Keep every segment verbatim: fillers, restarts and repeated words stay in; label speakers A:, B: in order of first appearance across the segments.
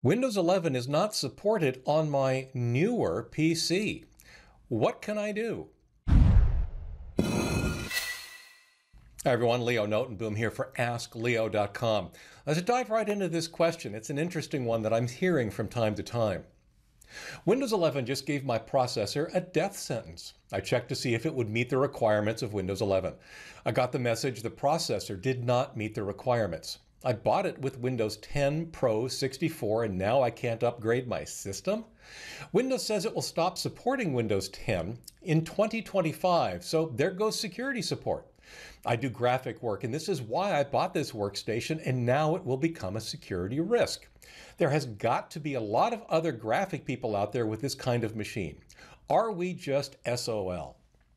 A: Windows eleven is not supported on my newer P C. What can I do? Hi everyone, Leo Notenboom here for ask leo dot com. Let's dive right into this question. It's an interesting one that I'm hearing from time to time. Windows eleven just gave my processor a death sentence. I checked to see if it would meet the requirements of Windows eleven. I got the message the processor did not meet the requirements. I bought it with Windows ten Pro sixty-four and now I can't upgrade my system? Windows says it will stop supporting Windows ten in twenty twenty-five, so there goes security support. I do graphic work and this is why I bought this workstation, and now it will become a security risk. There has got to be a lot of other graphic people out there with this kind of machine. Are we just S O L?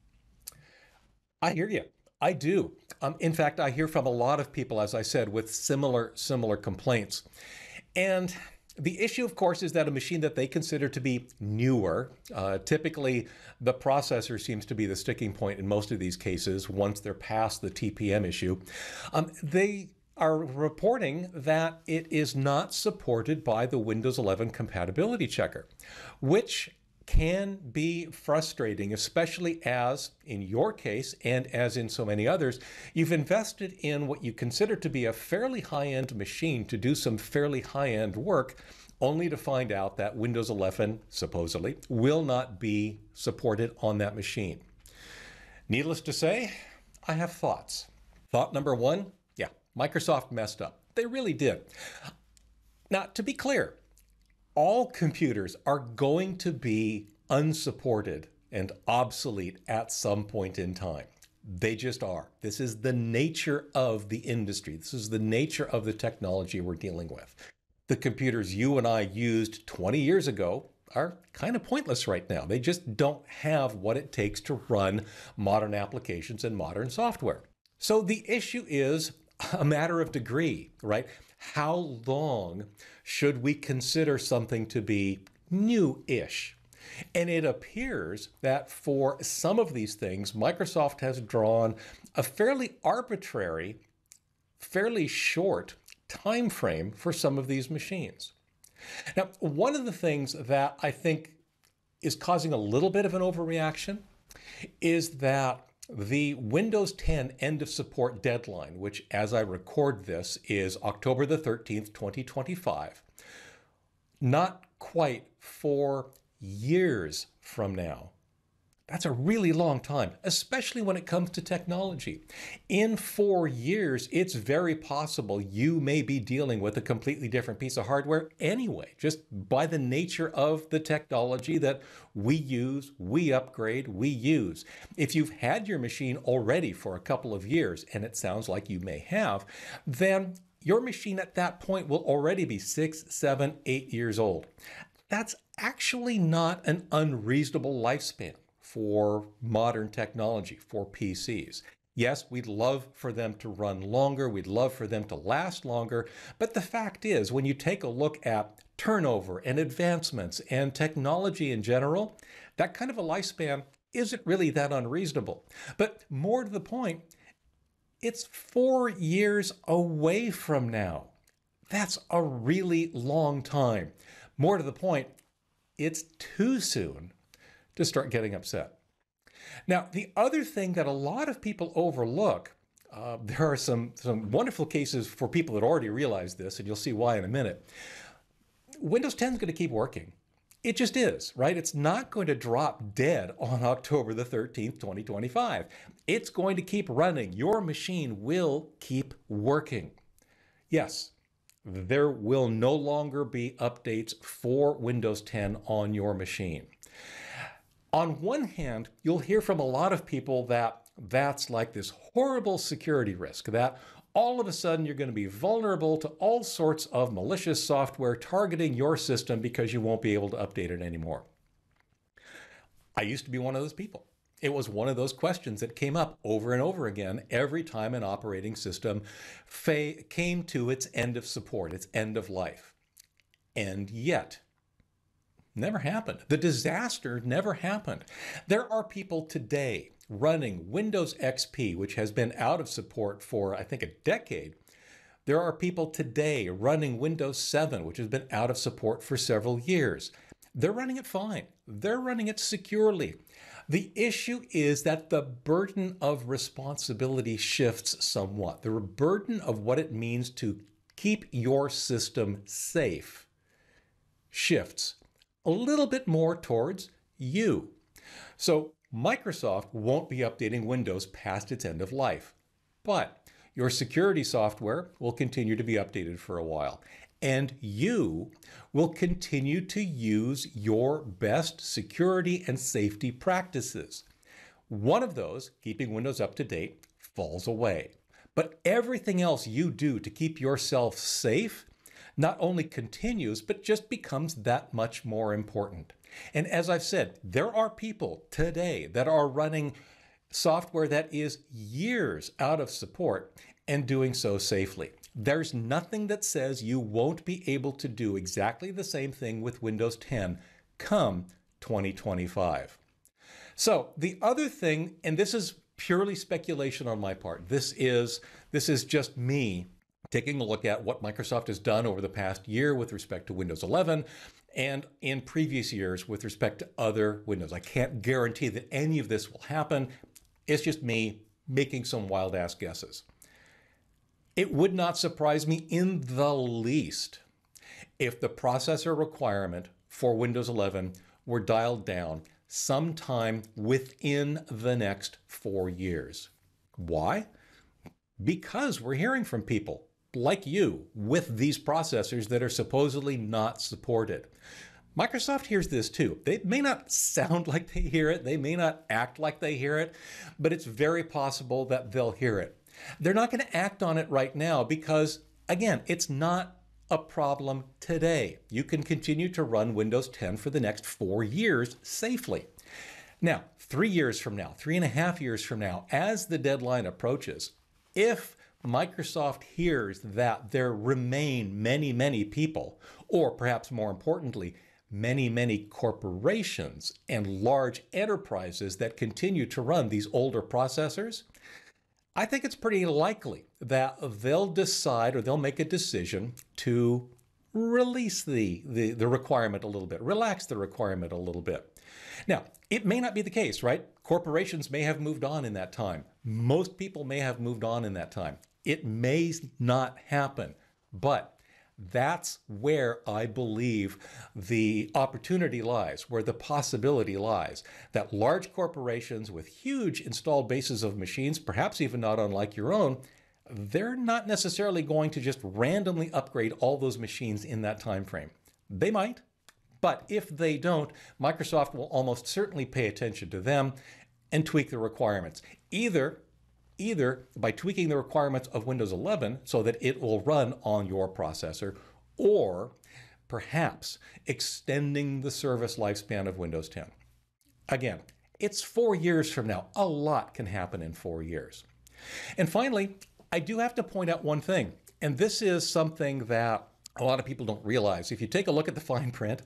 A: I hear you. I do. Um, in fact, I hear from a lot of people, as I said, with similar, similar complaints. And the issue, of course, is that a machine that they consider to be newer, uh, typically the processor seems to be the sticking point in most of these cases once they're past the T P M issue. Um, they are reporting that it is not supported by the Windows eleven compatibility checker, which can be frustrating, especially as in your case and as in so many others, you've invested in what you consider to be a fairly high-end machine to do some fairly high-end work, only to find out that Windows eleven, supposedly, will not be supported on that machine. Needless to say, I have thoughts. Thought number one, yeah, Microsoft messed up. They really did. Now, to be clear, all computers are going to be unsupported and obsolete at some point in time. They just are. This is the nature of the industry. This is the nature of the technology we're dealing with. The computers you and I used twenty years ago are kind of pointless right now. They just don't have what it takes to run modern applications and modern software. So the issue is a matter of degree, right? How long should we consider something to be new-ish? And it appears that for some of these things, Microsoft has drawn a fairly arbitrary, fairly short time frame for some of these machines. Now, one of the things that I think is causing a little bit of an overreaction is that the Windows ten end of support deadline, which as I record this is October the thirteenth, twenty twenty-five, not quite four years from now. That's a really long time, especially when it comes to technology. In four years, it's very possible you may be dealing with a completely different piece of hardware anyway, just by the nature of the technology that we use, we upgrade, we use. If you've had your machine already for a couple of years, and it sounds like you may have, then your machine at that point will already be six, seven, eight years old. That's actually not an unreasonable lifespan for modern technology, for P Cs. Yes, we'd love for them to run longer, we'd love for them to last longer, but the fact is, when you take a look at turnover and advancements and technology in general, that kind of a lifespan isn't really that unreasonable. But more to the point, it's four years away from now. That's a really long time. More to the point, it's too soon to start getting upset. Now, the other thing that a lot of people overlook, uh, there are some, some wonderful cases for people that already realize this, and you'll see why in a minute. Windows ten is going to keep working. It just is, right? It's not going to drop dead on October the thirteenth, twenty twenty-five. It's going to keep running. Your machine will keep working. Yes, there will no longer be updates for Windows ten on your machine. On one hand, you'll hear from a lot of people that that's like this horrible security risk, that all of a sudden you're going to be vulnerable to all sorts of malicious software targeting your system because you won't be able to update it anymore. I used to be one of those people. It was one of those questions that came up over and over again every time an operating system came to its end of support, its end of life. And yet, never happened. The disaster never happened. There are people today running Windows X P, which has been out of support for, I think, a decade, There are people today running Windows seven, which has been out of support for several years. They're running it fine. They're running it securely. The issue is that the burden of responsibility shifts somewhat. The burden of what it means to keep your system safe shifts a little bit more towards you. So Microsoft won't be updating Windows past its end of life, but your security software will continue to be updated for a while, and you will continue to use your best security and safety practices. One of those, keeping Windows up to date, falls away. But everything else you do to keep yourself safe not only continues, but just becomes that much more important. And as I've said, there are people today that are running software that is years out of support and doing so safely. There's nothing that says you won't be able to do exactly the same thing with Windows ten come twenty twenty-five. So the other thing, and this is purely speculation on my part, this is, this is just me taking a look at what Microsoft has done over the past year with respect to Windows eleven and in previous years with respect to other Windows. I can't guarantee that any of this will happen. It's just me making some wild-ass guesses. It would not surprise me in the least if the processor requirement for Windows eleven were dialed down sometime within the next four years. Why? Because we're hearing from people like you with these processors that are supposedly not supported. Microsoft hears this too. They may not sound like they hear it, they may not act like they hear it, but it's very possible that they'll hear it. They're not going to act on it right now because, again, it's not a problem today. You can continue to run Windows ten for the next four years safely. Now, three years from now, three and a half years from now, as the deadline approaches, if Microsoft hears that there remain many, many people, or perhaps more importantly, many, many corporations and large enterprises that continue to run these older processors, I think it's pretty likely that they'll decide or they'll make a decision to release the, the, the requirement a little bit, relax the requirement a little bit. Now, it may not be the case, right? Corporations may have moved on in that time. Most people may have moved on in that time. It may not happen, but that's where I believe the opportunity lies, where the possibility lies, that large corporations with huge installed bases of machines, perhaps even not unlike your own, they're not necessarily going to just randomly upgrade all those machines in that time frame. They might, but if they don't, Microsoft will almost certainly pay attention to them and tweak the requirements, either either by tweaking the requirements of Windows eleven so that it will run on your processor, or perhaps extending the service lifespan of Windows ten. Again, it's four years from now. A lot can happen in four years. And finally, I do have to point out one thing, and this is something that a lot of people don't realize. If you take a look at the fine print,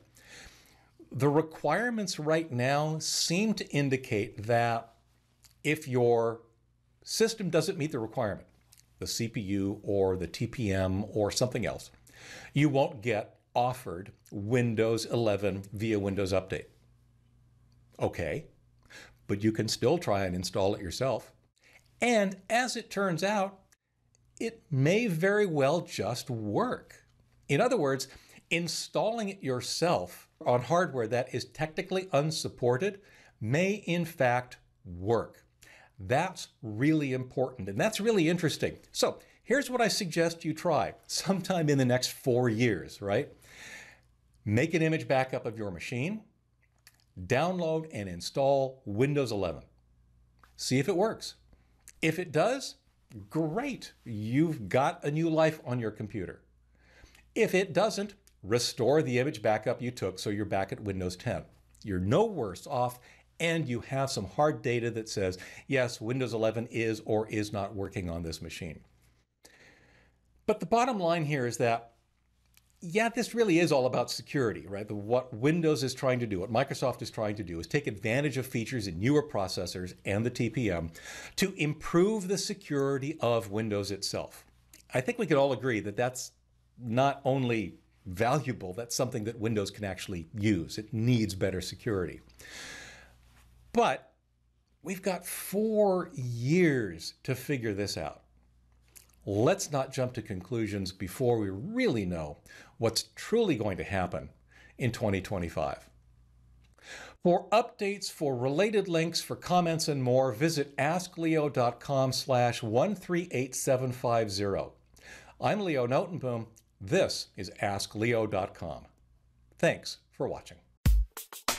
A: the requirements right now seem to indicate that if your system doesn't meet the requirement, the C P U or the T P M or something else, you won't get offered Windows eleven via Windows Update. Okay, but you can still try and install it yourself. And as it turns out, it may very well just work. In other words, installing it yourself on hardware that is technically unsupported may in fact work. That's really important, and that's really interesting. So here's what I suggest you try sometime in the next four years, right? Make an image backup of your machine, download and install Windows eleven. See if it works. If it does, great, you've got a new life on your computer. If it doesn't, restore the image backup you took so you're back at Windows ten. You're no worse off, and you have some hard data that says, yes, Windows eleven is or is not working on this machine. But the bottom line here is that, yeah, this really is all about security, right? The, what Windows is trying to do, what Microsoft is trying to do is take advantage of features in newer processors and the T P M to improve the security of Windows itself. I think we could all agree that that's not only valuable, that's something that Windows can actually use. It needs better security. But we've got four years to figure this out. Let's not jump to conclusions before we really know what's truly going to happen in twenty twenty-five. For updates, for related links, for comments and more, visit askleo.com slash 138750. I'm Leo Notenboom. This is ask leo dot com. Thanks for watching.